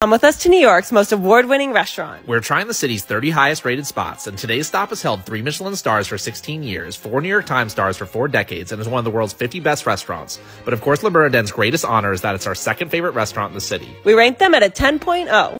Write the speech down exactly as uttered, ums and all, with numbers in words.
Come with us to New York's most award-winning restaurant. We're trying the city's thirty highest rated spots, and today's stop has held three Michelin stars for sixteen years, four New York Times stars for four decades, and is one of the world's fifty best restaurants. But of course, Le Bernardin's greatest honor is that it's our second favorite restaurant in the city. We rank them at a ten point oh.